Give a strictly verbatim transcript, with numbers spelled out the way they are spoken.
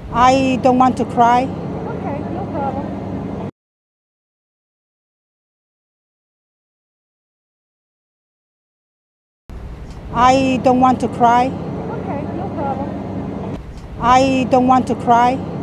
I don't want to cry. Okay, no problem. I don't want to cry. Okay, no problem. I don't want to cry.